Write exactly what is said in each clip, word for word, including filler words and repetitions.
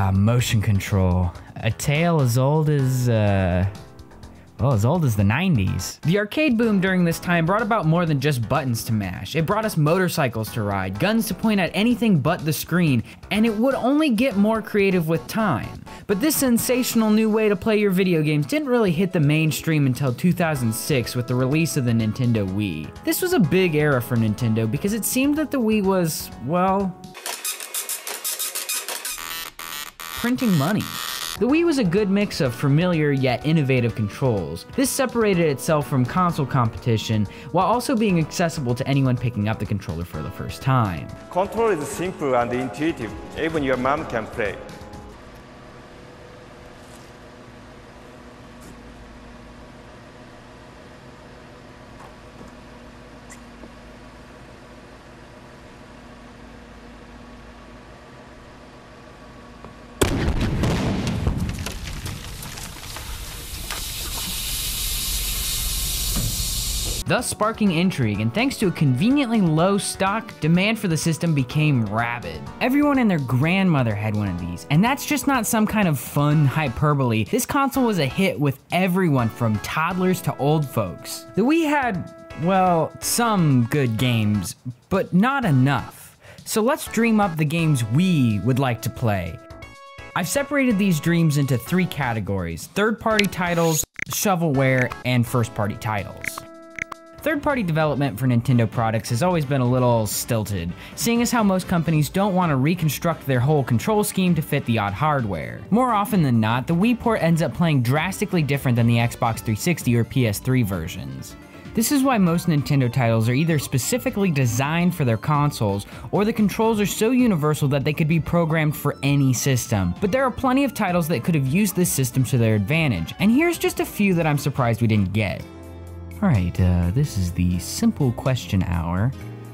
Ah, motion control. A tale as old as, uh... well, as old as the nineties. The arcade boom during this time brought about more than just buttons to mash. It brought us motorcycles to ride, guns to point at anything but the screen, and it would only get more creative with time. But this sensational new way to play your video games didn't really hit the mainstream until two thousand six with the release of the Nintendo Wii. This was a big era for Nintendo because it seemed that the Wii was, well, printing money. The Wii was a good mix of familiar yet innovative controls. This separated itself from console competition while also being accessible to anyone picking up the controller for the first time. Control is simple and intuitive. Even your mom can play. Thus sparking intrigue, and thanks to a conveniently low stock, demand for the system became rabid. Everyone and their grandmother had one of these, and that's just not some kind of fun hyperbole. This console was a hit with everyone from toddlers to old folks. The Wii had, well, some good games, but not enough. So let's dream up the games we would like to play. I've separated these dreams into three categories: third-party titles, shovelware, and first-party titles. Third-party development for Nintendo products has always been a little stilted, seeing as how most companies don't want to reconstruct their whole control scheme to fit the odd hardware. More often than not, the Wii port ends up playing drastically different than the Xbox three sixty or P S three versions. This is why most Nintendo titles are either specifically designed for their consoles, or the controls are so universal that they could be programmed for any system. But there are plenty of titles that could have used this system to their advantage, and here's just a few that I'm surprised we didn't get. Alright, uh, this is the simple question hour.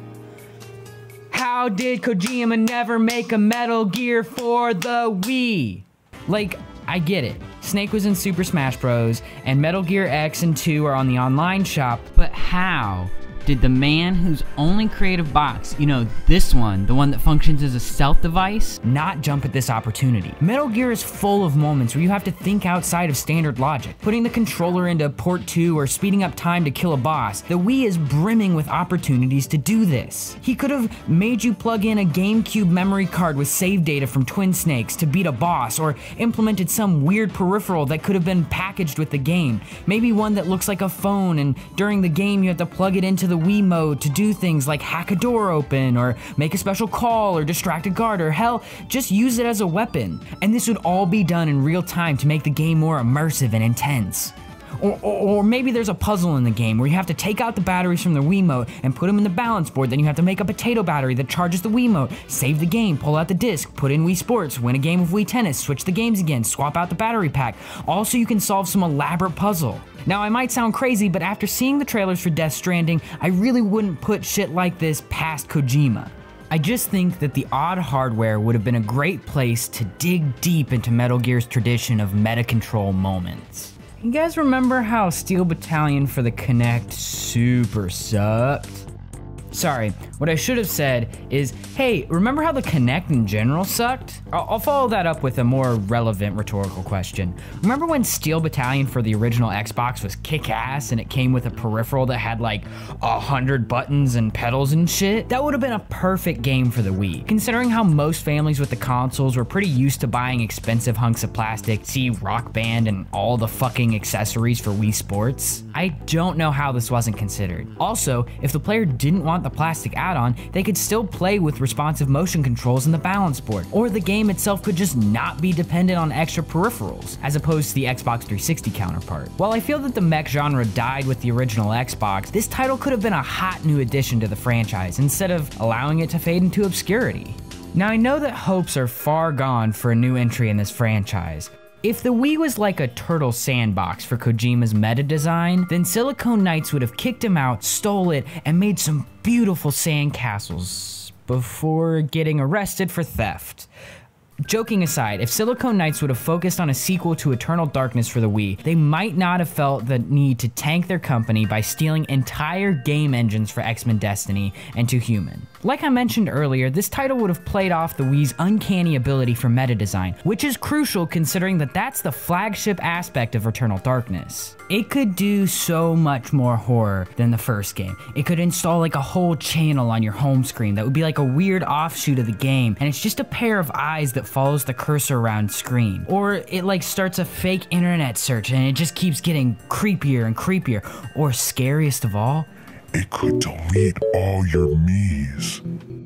How did Kojima never make a Metal Gear for the Wii? Like, I get it. Snake was in Super Smash Bros, and Metal Gear X and two are on the online shop, but how did the man whose only creative box, you know, this one, the one that functions as a stealth device, not jump at this opportunity? Metal Gear is full of moments where you have to think outside of standard logic, putting the controller into port two or speeding up time to kill a boss. The Wii is brimming with opportunities to do this. He could have made you plug in a GameCube memory card with save data from Twin Snakes to beat a boss, or implemented some weird peripheral that could have been packaged with the game. Maybe one that looks like a phone, and during the game you have to plug it into the Wii mode to do things like hack a door open, or make a special call, or distract a guard, or hell, just use it as a weapon. And this would all be done in real time to make the game more immersive and intense. Or, or, or maybe there's a puzzle in the game where you have to take out the batteries from the Wiimote and put them in the balance board, then you have to make a potato battery that charges the Wiimote, save the game, pull out the disc, put in Wii Sports, win a game of Wii Tennis, switch the games again, swap out the battery pack, all so you can solve some elaborate puzzle. Now I might sound crazy, but after seeing the trailers for Death Stranding, I really wouldn't put shit like this past Kojima. I just think that the odd hardware would have been a great place to dig deep into Metal Gear's tradition of meta control moments. You guys remember how Steel Battalion for the Kinect super sucked? Sorry, what I should have said is, hey, remember how the Kinect in general sucked? I'll, I'll follow that up with a more relevant rhetorical question. Remember when Steel Battalion for the original Xbox was kick-ass and it came with a peripheral that had like a hundred buttons and pedals and shit? That would have been a perfect game for the Wii. Considering how most families with the consoles were pretty used to buying expensive hunks of plastic, see Rock Band and all the fucking accessories for Wii Sports. I don't know how this wasn't considered. Also, if the player didn't want the plastic add-on, they could still play with responsive motion controls in the balance board, or the game itself could just not be dependent on extra peripherals, as opposed to the Xbox three sixty counterpart. While I feel that the mech genre died with the original Xbox, this title could have been a hot new addition to the franchise, instead of allowing it to fade into obscurity. Now I know that hopes are far gone for a new entry in this franchise. If the Wii was like a turtle sandbox for Kojima's meta design, then Silicon Knights would have kicked him out, stole it, and made some beautiful sandcastles before getting arrested for theft. Joking aside, if Silicon Knights would have focused on a sequel to Eternal Darkness for the Wii, they might not have felt the need to tank their company by stealing entire game engines for X-Men Destiny and Two Human. Like I mentioned earlier, this title would have played off the Wii's uncanny ability for meta design, which is crucial considering that that's the flagship aspect of Eternal Darkness. It could do so much more horror than the first game. It could install like a whole channel on your home screen that would be like a weird offshoot of the game, and it's just a pair of eyes that follows the cursor around screen. Or it like starts a fake internet search and it just keeps getting creepier and creepier. Or scariest of all, it could delete all your me's.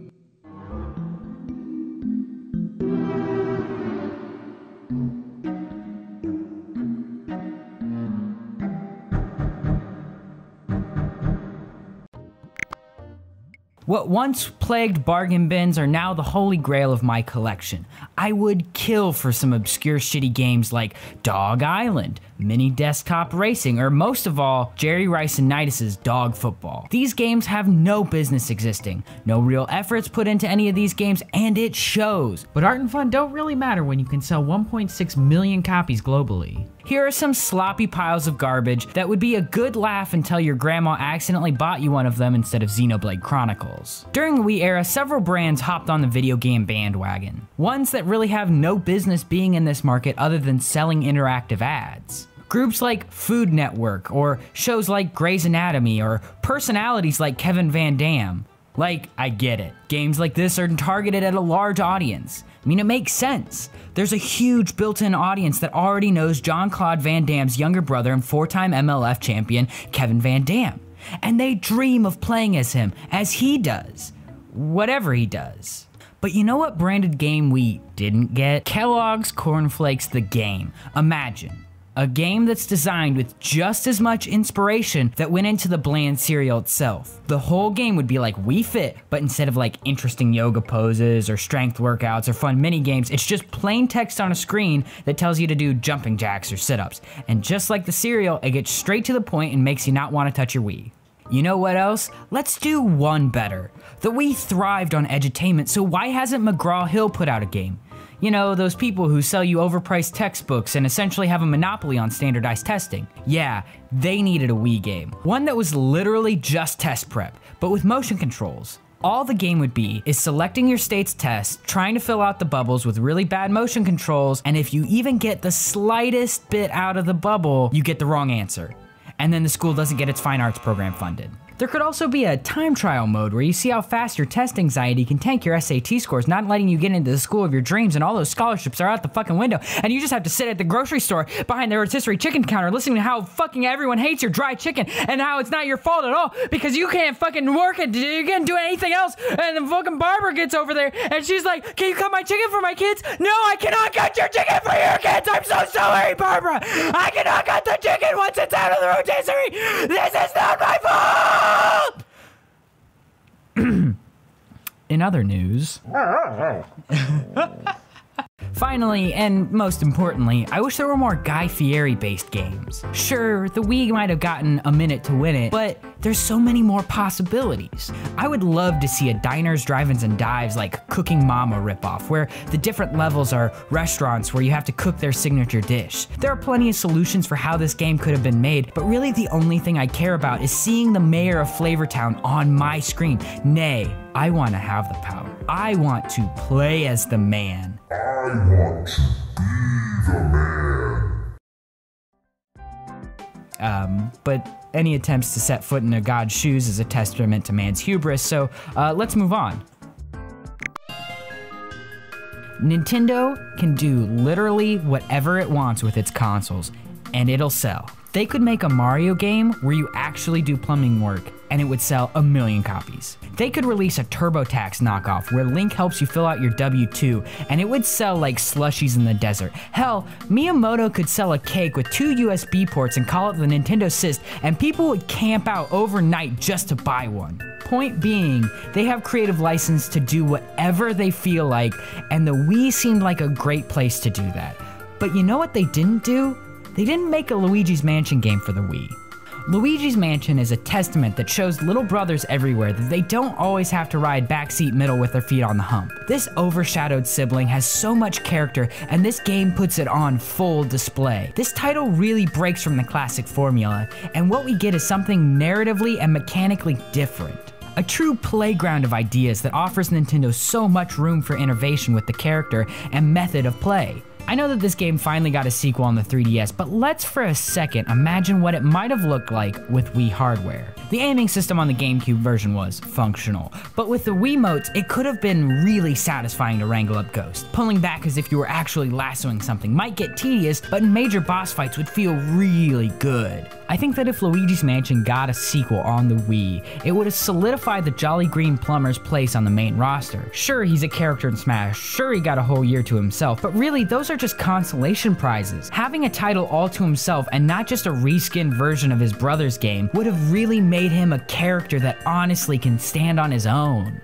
What once plagued bargain bins are now the holy grail of my collection. I would kill for some obscure shitty games like Dog Island, Mini Desktop Racing, or most of all, Jerry Rice and Nidus's Dog Football. These games have no business existing. No real efforts put into any of these games, and it shows. But art and fun don't really matter when you can sell one point six million copies globally. Here are some sloppy piles of garbage that would be a good laugh until your grandma accidentally bought you one of them instead of Xenoblade Chronicles. During the Wii era, several brands hopped on the video game bandwagon. Ones that really have no business being in this market other than selling interactive ads. Groups like Food Network, or shows like Grey's Anatomy, or personalities like Kevin Van Dam. Like, I get it. Games like this are targeted at a large audience. I mean, it makes sense. There's a huge built-in audience that already knows Jean-Claude Van Damme's younger brother and four-time M L F champion, Kevin Van Dam. And they dream of playing as him, as he does. Whatever he does. But you know what branded game we didn't get? Kellogg's Corn Flakes the game. Imagine. A game that's designed with just as much inspiration that went into the bland cereal itself. The whole game would be like Wii Fit, but instead of like interesting yoga poses or strength workouts or fun mini games, it's just plain text on a screen that tells you to do jumping jacks or sit-ups. And just like the cereal, it gets straight to the point and makes you not want to touch your Wii. You know what else? Let's do one better. The Wii thrived on edutainment, so why hasn't McGraw-Hill put out a game? You know, those people who sell you overpriced textbooks and essentially have a monopoly on standardized testing. Yeah, they needed a Wii game. One that was literally just test prep, but with motion controls. All the game would be is selecting your state's test, trying to fill out the bubbles with really bad motion controls, and if you even get the slightest bit out of the bubble, you get the wrong answer. And then the school doesn't get its fine arts program funded. There could also be a time trial mode where you see how fast your test anxiety can tank your S A T scores, not letting you get into the school of your dreams, and all those scholarships are out the fucking window, and you just have to sit at the grocery store behind the rotisserie chicken counter listening to how fucking everyone hates your dry chicken and how it's not your fault at all because you can't fucking work it, you can't do anything else, and the fucking Barbara gets over there and she's like, can you cut my chicken for my kids? No, I cannot cut your chicken for your kids! I'm so sorry, Barbara! I cannot cut the chicken once it's out of the rotisserie! This is not my fault! In other news, finally, and most importantly, I wish there were more Guy Fieri-based games. Sure, the Wii might have gotten a minute to win it, but there's so many more possibilities. I would love to see a Diners, Drive-Ins, and Dives like Cooking Mama ripoff, where the different levels are restaurants where you have to cook their signature dish. There are plenty of solutions for how this game could have been made, but really the only thing I care about is seeing the mayor of Flavortown on my screen. Nay, I want to have the power. I want to play as the man. I want to be the man. Um, but any attempts to set foot in a god's shoes is a testament to man's hubris, so uh, let's move on. Nintendo can do literally whatever it wants with its consoles, and it'll sell. They could make a Mario game where you actually do plumbing work, and it would sell a million copies. They could release a TurboTax knockoff where Link helps you fill out your W two, and it would sell like slushies in the desert. Hell, Miyamoto could sell a cake with two U S B ports and call it the Nintendo Syst, and people would camp out overnight just to buy one. Point being, they have creative license to do whatever they feel like, and the Wii seemed like a great place to do that. But you know what they didn't do? They didn't make a Luigi's Mansion game for the Wii. Luigi's Mansion is a testament that shows little brothers everywhere that they don't always have to ride backseat middle with their feet on the hump. This overshadowed sibling has so much character, and this game puts it on full display. This title really breaks from the classic formula, and what we get is something narratively and mechanically different. A true playground of ideas that offers Nintendo so much room for innovation with the character and method of play. I know that this game finally got a sequel on the three D S, but let's for a second imagine what it might have looked like with Wii hardware. The aiming system on the GameCube version was functional, but with the Wiimotes, it could have been really satisfying to wrangle up Ghost. Pulling back as if you were actually lassoing something might get tedious, but major boss fights would feel really good. I think that if Luigi's Mansion got a sequel on the Wii, it would have solidified the Jolly Green Plumber's place on the main roster. Sure, he's a character in Smash, sure he got a whole year to himself, but really those are just consolation prizes. Having a title all to himself and not just a reskinned version of his brother's game would have really made him a character that honestly can stand on his own.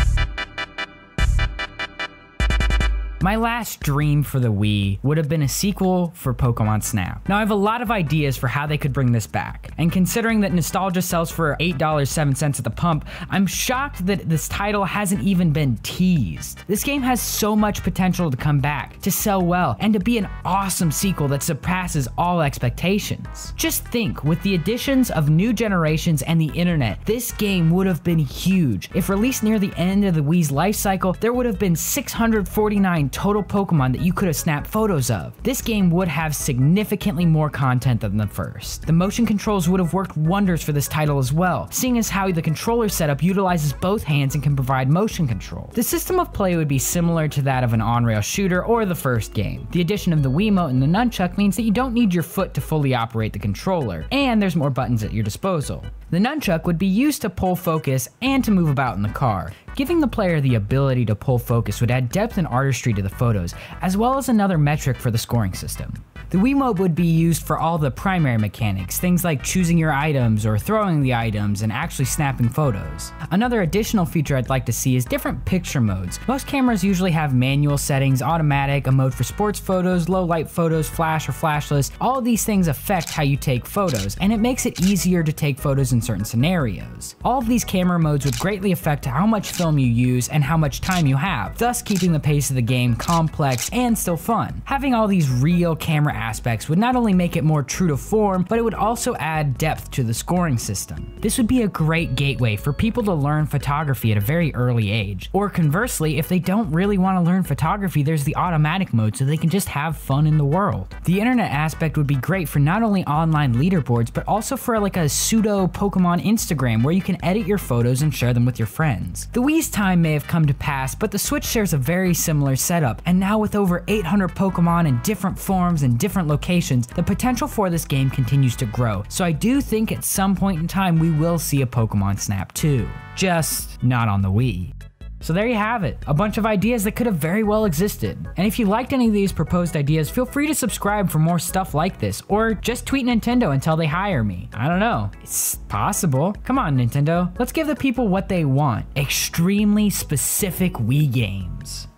My last dream for the Wii would have been a sequel for Pokemon Snap. Now I have a lot of ideas for how they could bring this back, and considering that nostalgia sells for eight dollars and seven cents at the pump, I'm shocked that this title hasn't even been teased. This game has so much potential to come back, to sell well, and to be an awesome sequel that surpasses all expectations. Just think, with the additions of new generations and the internet, this game would have been huge. If released near the end of the Wii's life cycle, there would have been six hundred forty-nine total Pokemon that you could have snapped photos of. This game would have significantly more content than the first. The motion controls would have worked wonders for this title as well, seeing as how the controller setup utilizes both hands and can provide motion control. The system of play would be similar to that of an on-rail shooter or the first game. The addition of the Wiimote and the Nunchuck means that you don't need your foot to fully operate the controller, and there's more buttons at your disposal. The Nunchuck would be used to pull focus and to move about in the car. Giving the player the ability to pull focus would add depth and artistry to the photos, as well as another metric for the scoring system. The Wiimote would be used for all the primary mechanics, things like choosing your items or throwing the items and actually snapping photos. Another additional feature I'd like to see is different picture modes. Most cameras usually have manual settings, automatic, a mode for sports photos, low light photos, flash or flashless. All of these things affect how you take photos, and it makes it easier to take photos in certain scenarios. All of these camera modes would greatly affect how much film you use and how much time you have, thus keeping the pace of the game complex and still fun. Having all these real camera aspects would not only make it more true to form, but it would also add depth to the scoring system. This would be a great gateway for people to learn photography at a very early age. Or conversely, if they don't really want to learn photography, there's the automatic mode so they can just have fun in the world. The internet aspect would be great for not only online leaderboards, but also for like a pseudo Pokemon Instagram where you can edit your photos and share them with your friends. The Wii's time may have come to pass, but the Switch shares a very similar setup, and now with over eight hundred Pokemon in different forms and different locations, the potential for this game continues to grow. So I do think at some point in time we will see a Pokemon Snap two. Just not on the Wii. So there you have it, a bunch of ideas that could have very well existed. And if you liked any of these proposed ideas, feel free to subscribe for more stuff like this, or just tweet Nintendo until they hire me. I don't know, it's possible. Come on, Nintendo, let's give the people what they want. Extremely specific Wii games.